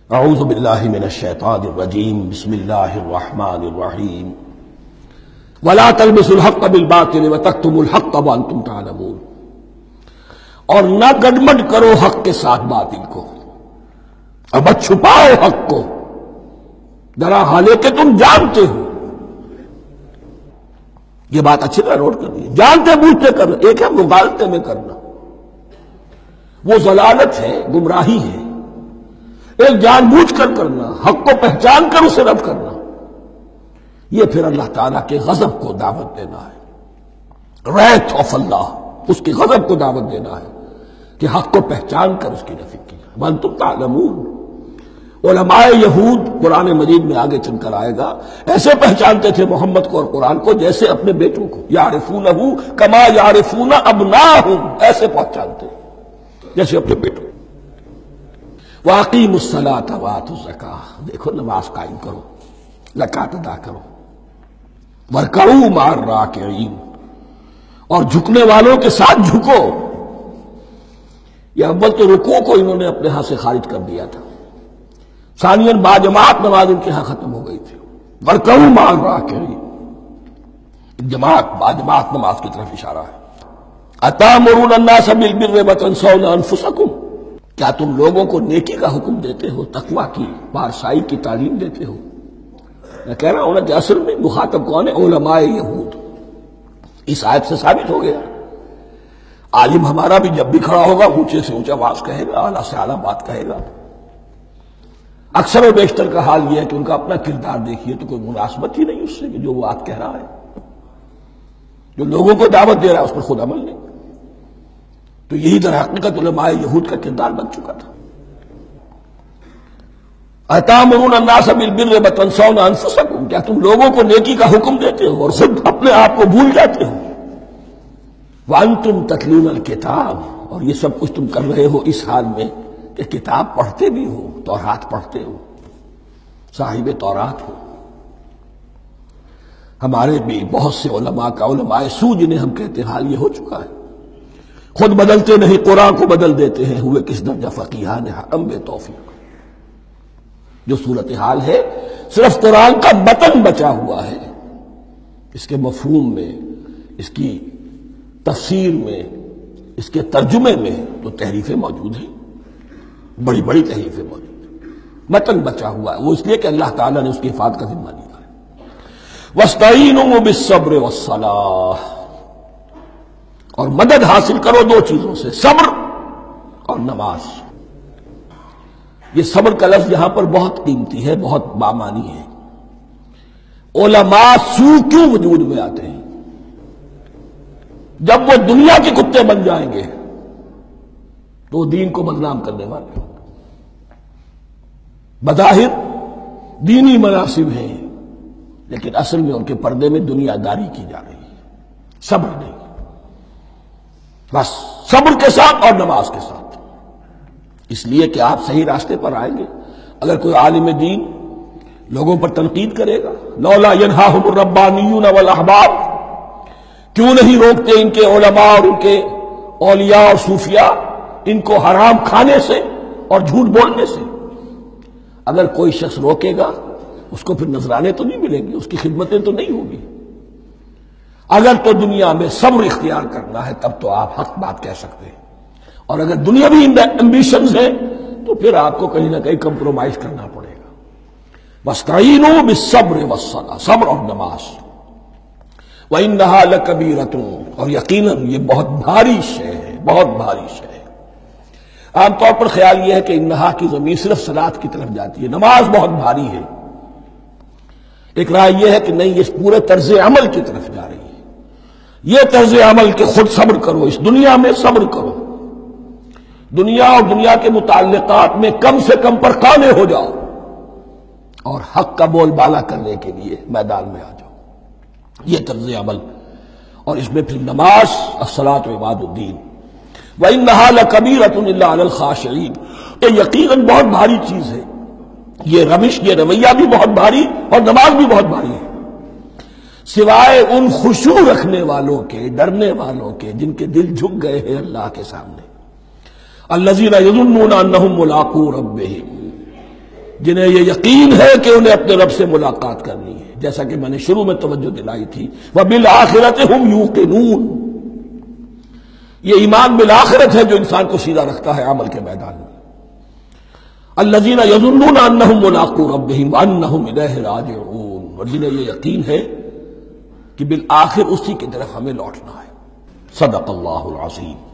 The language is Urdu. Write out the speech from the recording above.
اعوذ باللہ من الشیطان الرجیم بسم اللہ الرحمن الرحیم ولا تلبسوا الحق بالباطل وتکتموا الحق وانتم تعلمون، اور نہ گڈمڈ کرو حق کے ساتھ باطل کو، اور مت چھپاؤ حق کو درا حالے کہ تم جانتے ہو۔ یہ بات اچھی طرح نوٹ کر لیجیے، جانتے بوجھتے کرنا، ایک ہے مغالطے میں کرنا، وہ ضلالت ہے، گمراہی ہے۔ ایک جان بوجھ کر کرنا، حق کو پہچان کر اسے رد کرنا، یہ پھر اللہ تعالیٰ کے غضب کو دعوت دینا ہے، ریت آف اللہ، اس کے غضب کو دعوت دینا ہے کہ حق کو پہچان کر اس کی نفی کی۔ وانتم تعلمون، علماء یہود قرآن مجید میں آگے چل کر آئے گا، ایسے پہچانتے تھے محمد کو اور قرآن کو جیسے اپنے بیٹوں کو، یعرفونہ کما یعرفون ابناہم، ایسے پہچانتے جیسے اپنے بیٹوں۔ وَأَقِیمُوا الصَّلَاةَ وَآتُوا الزَّکَاةَ، دیکھو نماز قائم کرو، زکوٰۃ ادا کرو، وَارْکَعُوا مَعَ الرَّاکِعِینَ، اور جھکنے والوں کے ساتھ جھکو۔ یہ اول تو رکوع کو انہوں نے اپنے ہاں سے خارج کر دیا تھا، ثانیاً باجماعت نماز ان کے ہاں ختم ہو گئی تھی۔ وَارْکَعُوا مَعَ الرَّاکِعِینَ، جماعت باجماعت نماز کی طرف اشارہ ہے۔ أَتَأْمُرُونَ النَّاسَ بِالْبِرِّ وَتَنْسَوْنَ أَنفُسَكُمْ، کیا تم لوگوں کو نیکی کا حکم دیتے ہو، تقویٰ کی، پارسائی کی تعلیم دیتے ہو؟ میں کہہ رہا ہوں نا کہ اصل میں مخاطب کون ہے؟ علماء یہود۔ اس آیت سے ثابت ہو گیا عالم ہمارا بھی جب بھی کھڑا ہوگا اونچے سے اونچا آواز کہے گا، اعلیٰ سے اعلیٰ بات کہے گا۔ اکثر و بیشتر کا حال یہ ہے کہ ان کا اپنا کردار دیکھیے تو کوئی مناسبت ہی نہیں اس سے کہ جو وہ بات کہہ رہا ہے، جو لوگوں کو دعوت دے رہا ہے اس پر خود عمل نہیں۔ تو یہی در حقیقت علماء یہود کا کردار بن چکا تھا۔ أَتَأْمُرُونَ النَّاسَ بِالْبِرِّ وَتَنْسَوْنَ أَنفُسَكُمْ، کیا تم لوگوں کو نیکی کا حکم دیتے ہو اور خود اپنے آپ کو بھول جاتے ہو؟ وَأَنْتُمْ تَتْلُونَ الْكِتَابَ، اور یہ سب کچھ تم کر رہے ہو اس حال میں کہ کتاب پڑھتے بھی ہو، تورات پڑھتے ہو، صاحب تورات ہو۔ ہمارے بھی بہت سے علماء کا، علماء سو جنہیں ہم کہتے ہیں، حال یہ ہو چکا ہے، خود بدلتے نہیں قرآن کو بدل دیتے ہیں، ہوئے کس درجہ فقیہان حرم بے توفیق۔ جو صورتحال ہے صرف قرآن کا متن بچا ہوا ہے، اس کے مفہوم میں، اس کی تفسیر میں، اس کے ترجمے میں تو تحریفیں موجود ہیں، بڑی بڑی تحریفیں موجود ہیں، متن بچا ہوا ہے، وہ اس لیے کہ اللہ تعالیٰ نے اس کی حفاظت کا ذمہ لیا ہے۔ وَاسْتَعِینُوا بِالصَّبْرِ وَالصَّلَاةِ، اور مدد حاصل کرو دو چیزوں سے، صبر اور نماز۔ یہ صبر کا لفظ یہاں پر بہت قیمتی ہے، بہت بامانی ہے۔ علماء سو کیوں وجود میں آتے ہیں؟ جب وہ دنیا کے کتے بن جائیں گے تو وہ دین کو بدنام کرنے والے ہوں گے۔ بظاہر دینی مناسب ہیں لیکن اصل میں ان کے پردے میں دنیا داری کی جا رہی ہے، صبر نہیں۔ بس صبر کے ساتھ اور نماز کے ساتھ، اس لیے کہ آپ صحیح راستے پر آئیں گے۔ اگر کوئی عالم دین لوگوں پر تنقید کرے گا، لولا ینہاہم الربانیون والاحبار، کیوں نہیں روکتے ان کے علماء اور ان کے اولیاء اور صوفیاء ان کو حرام کھانے سے اور جھوٹ بولنے سے؟ اگر کوئی شخص روکے گا اس کو پھر نذرانے تو نہیں ملیں گے، اس کی خدمتیں تو نہیں ہوگی۔ اگر تو دنیا میں صبر اختیار کرنا ہے تب تو آپ حق بات کہہ سکتے ہیں، اور اگر دنیاوی ایمبیشنز ہیں تو پھر آپ کو کہیں نہ کہیں کمپرومائز کرنا پڑے گا۔ وَاسْتَعِینُوا بِالصَّبْرِ وَالصَّلَاةِ، صبر اور نماز۔ وَإِنَّهَا لَكَبِیرَةٌ، اور یقیناً یہ بہت بھاری شے ہے، بہت بھاری شے ہے۔ عام طور پر خیال یہ ہے کہ انہا کی ضمیر صرف صلاۃ کی طرف جاتی ہے، نماز بہت بھاری ہے۔ ایک رائے یہ ہے کہ نہیں، یہ پورے طرز عمل کی طرف جا رہی ہے، یہ طرز عمل کہ خود صبر کرو، اس دنیا میں صبر کرو، دنیا اور دنیا کے متعلقات میں کم سے کم پر قانے ہو جاؤ، اور حق کا بول بالا کرنے کے لیے میدان میں آ جاؤ، یہ طرز عمل۔ اور اس میں پھر نماز، الصلاۃ عماد الدین۔ وَإِنَّهَا لَكَبِیرَةٌ إِلَّا عَلَى الْخَاشِعِینَ، یہ یقیناً بہت بھاری چیز ہے، یہ روش، یہ رویہ بھی بہت بھاری اور نماز بھی بہت بھاری ہے، سوائے ان خشوع رکھنے والوں کے، ڈرنے والوں کے، جن کے دل جھک گئے ہیں اللہ کے سامنے۔ الذین یظنون انہم ملاقو ربہم، جنہیں یہ یقین ہے کہ انہیں اپنے رب سے ملاقات کرنی ہے، جیسا کہ میں نے شروع میں توجہ دلائی تھی، وَبِالْآخِرَةِ هُمْ يُوقِنُونَ۔ یہ ایمان بالآخرت ہے جو انسان کو سیدھا رکھتا ہے عمل کے میدان میں۔ الذین یظنون انہم ملاقو ربہم وانہم الیہ راجعون، اور جنہیں یہ یقین ہے کہ بالآخر اسی کی طرف ہمیں لوٹنا ہے۔ صدق اللہ العظیم۔